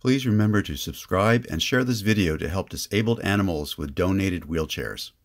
Please remember to subscribe and share this video to help disabled animals with donated wheelchairs.